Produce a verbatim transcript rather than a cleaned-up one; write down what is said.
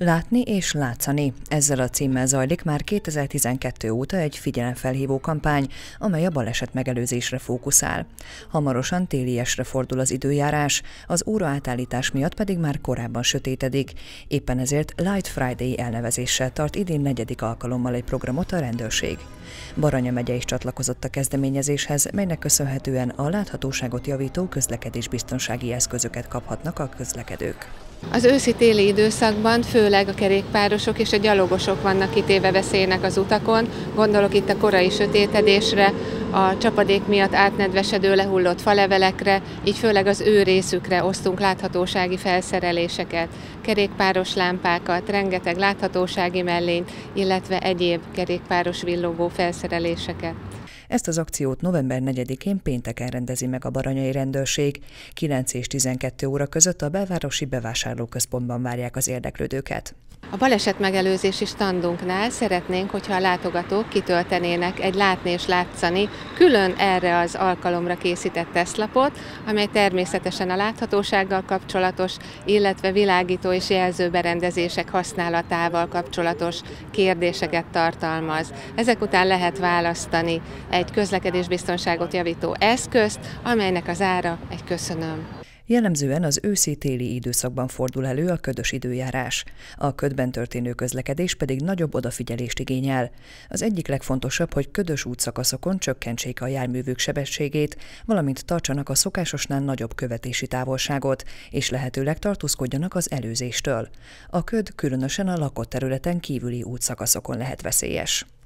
Látni és látszani. Ezzel a címmel zajlik már kétezer-tizenkettő óta egy figyelemfelhívó kampány, amely a baleset megelőzésre fókuszál. Hamarosan téliesre fordul az időjárás, az óraátállítás miatt pedig már korábban sötétedik. Éppen ezért Light Friday elnevezéssel tart idén negyedik alkalommal egy programot a rendőrség. Baranya megye is csatlakozott a kezdeményezéshez, melynek köszönhetően a láthatóságot javító közlekedésbiztonsági eszközöket kaphatnak a közlekedők. Az őszi-téli időszakban főleg a kerékpárosok és a gyalogosok vannak kitéve veszélynek az utakon, gondolok itt a korai sötétedésre, a csapadék miatt átnedvesedő lehullott falevelekre, így főleg az ő részükre osztunk láthatósági felszereléseket, kerékpáros lámpákat, rengeteg láthatósági mellényt, illetve egyéb kerékpáros villogó felszereléseket. Ezt az akciót november negyedikén pénteken rendezi meg a baranyai rendőrség. kilenc és tizenkettő óra között a belvárosi bevásárlóközpontban várják az érdeklődőket. A balesetmegelőzési standunknál szeretnénk, hogyha a látogatók kitöltenének egy látni és látszani külön erre az alkalomra készített tesztlapot, amely természetesen a láthatósággal kapcsolatos, illetve világító és jelző berendezések használatával kapcsolatos kérdéseket tartalmaz. Ezek után lehet választani egy közlekedésbiztonságot javító eszközt, amelynek az ára egy köszönöm. Jellemzően az őszi-téli időszakban fordul elő a ködös időjárás. A ködben történő közlekedés pedig nagyobb odafigyelést igényel. Az egyik legfontosabb, hogy ködös útszakaszokon csökkentsék a járművük sebességét, valamint tartsanak a szokásosnál nagyobb követési távolságot, és lehetőleg tartózkodjanak az előzéstől. A köd különösen a lakott területen kívüli útszakaszokon lehet veszélyes.